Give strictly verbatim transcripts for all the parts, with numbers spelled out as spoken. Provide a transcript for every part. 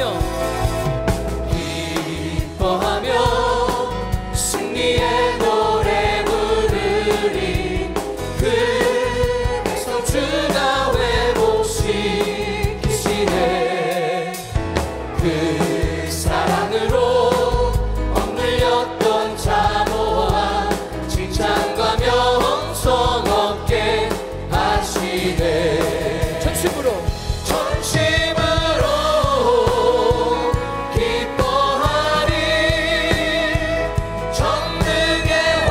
기뻐하며 승리의 노래 부르리. 그 백성 주가 회복시키시네. 그 사랑으로 억눌렸던 자모아 칭찬과 명성 얻게 하시네. 전심으로 전심으로 기뻐하리. 전능의 왕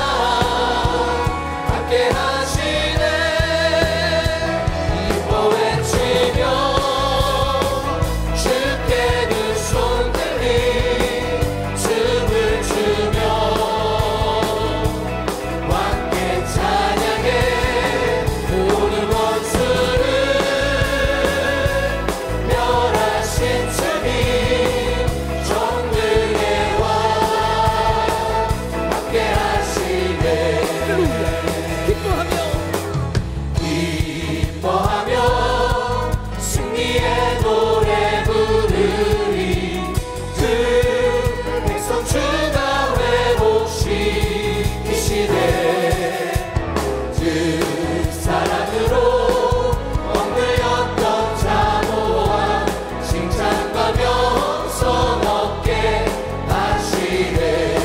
함께 하시네. 기뻐 외치며 주께 두 손 들리 춤을 추며 왕께 찬양해. 모든 원수를 멸하신 주님 전능의 왕 함께 하시네. 기뻐하며 기뻐하며 승리의 노래 부르리. 그 백성 주가 회복시키시네. 그 사랑으로 억눌렸던 자모아 칭찬과 명성 얻게 하시네.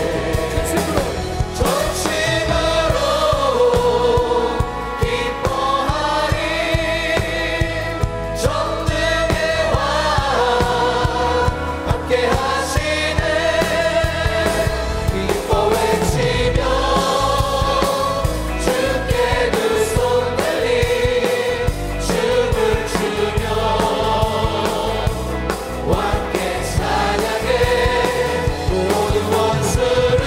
전심으로 기뻐하리. 전능의 왕 함께 하시네. 기뻐 외치며 주께 두 손 들리 춤을 추며 왕께 찬양해. 모든 원수를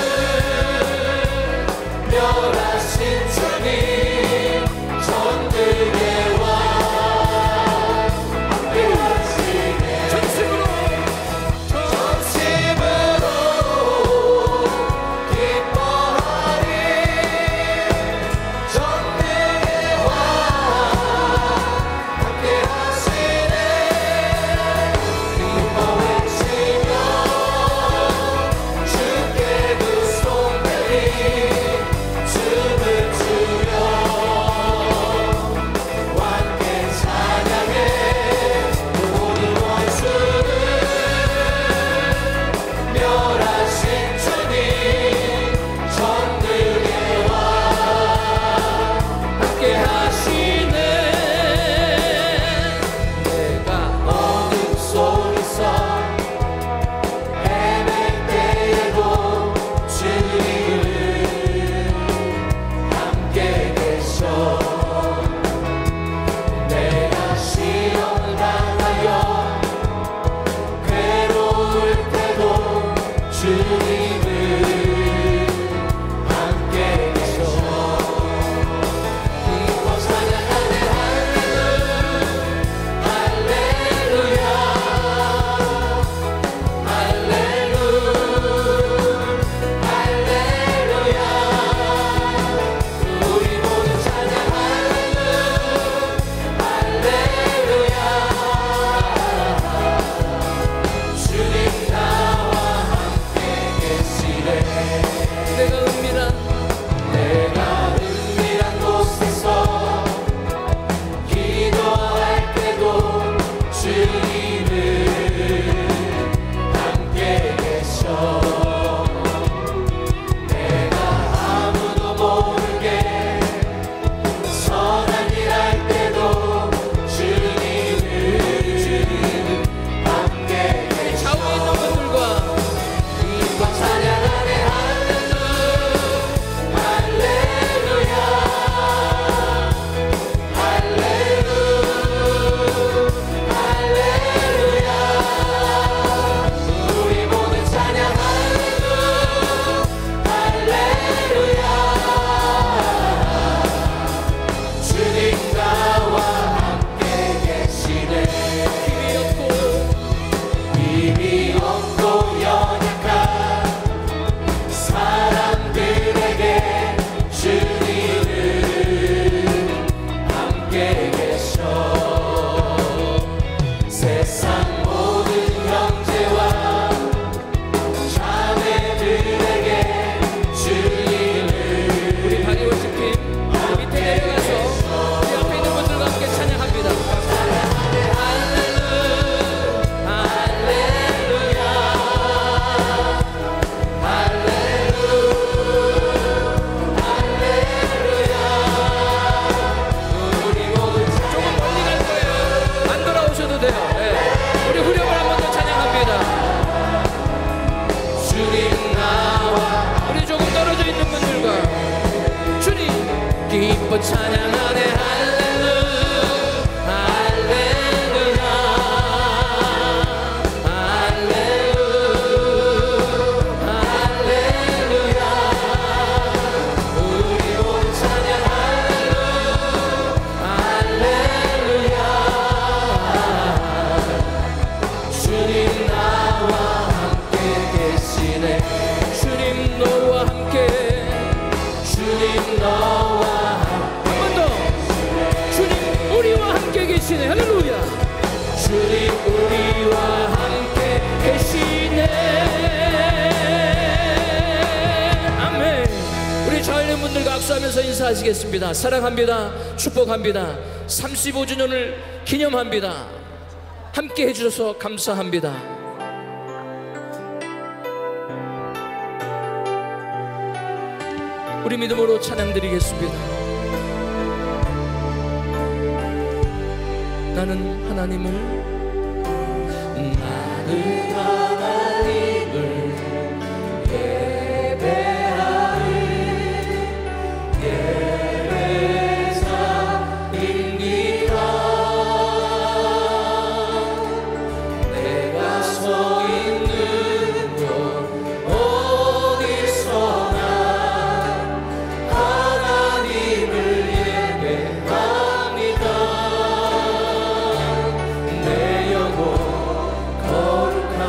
멸하신 주님 전능의 왕 함께 하시네. 전심으로 전심으로 기뻐하리. 전능의 왕 함께 하시네. 기뻐 외치며 주께 두 손 들리 춤을 추며 왕께 찬양해. 모든 원수를 멸하신 주님 전능의 왕 함께 하시네. 내가 어둠 속에서 헤맬 때에도 주님은 함께 계셔. 내가 시험을 당하여 괴로울 때도 주님은 함께 계셔. 기뻐 찬양하네. 할렐루야 할렐루야 할렐루야. 우리 모두 찬양하네. 할렐루야. 주님 나와 함께 계시네. 내가 은밀한 내가 은밀한 곳에서 기도할 때도 주님은 함께 계셔. 내가 아무도 모르게 선한 일 할 때도 주님은 함께 계셔. 좌우에 있는 것들과 기뻐 찬양하네. 할렐루야 할렐루야 할렐루야. 우리 모두 찬양하네. 감사하시겠습니다. 사랑합니다. 축복합니다. 삼십오 주년을 기념합니다. 함께 해주셔서 감사합니다. 우리 믿음으로 찬양드리겠습니다. 나는 하나님을 나는 하나님을 예배하리 예배사입니다. 내가 서 있는 곳 어디서나 하나님을 예배합니다. 내 영혼 거룩한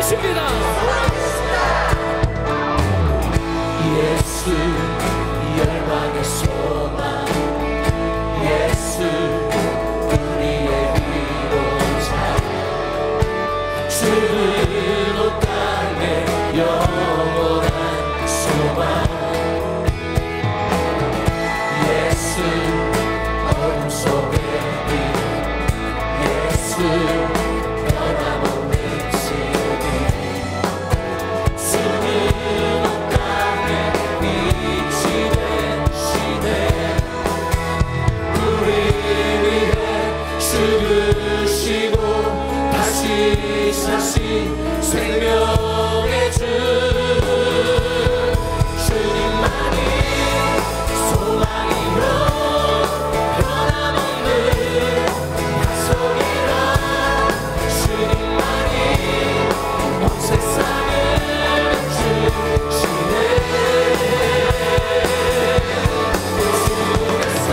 살아계십니다. 예수 열방의 소망, 예수 우리의 위로자, 주는 온 땅에 영원한 소망, 예수 어둠 속의 빛, 예수 변함없는 진리, 주는 온 땅에 빛이 되시네. 우리 위해 죽으시고 다시 사신 생명의 주, 주님만이 소망이요 변함없는 약속이라, 주님만이 온 세상을 주시네. 주에서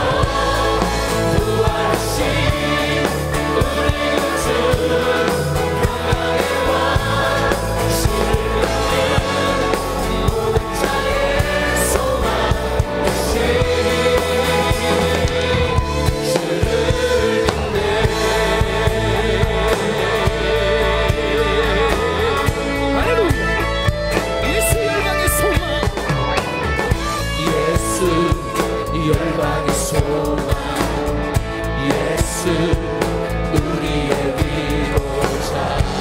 부활하신 우리 구주, 평강의 왕, 주를 믿는 모든 자의 소망 되신 주를 믿네. 할렐루야. 예수 열방의 소망, 예수 열방의 소망, 예수 우리의 위로자,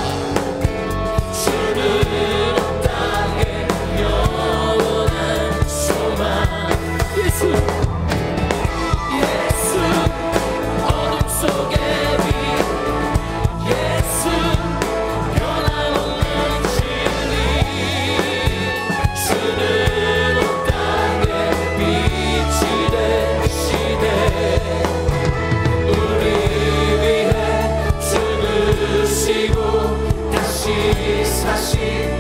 주는 온 땅에 영원한 소망, 예수 예수 어둠 속의 빛, 예수 변함없는 진리, 주는 온 땅에 빛이 되시네. 우리 위해 죽으시고 다시 사신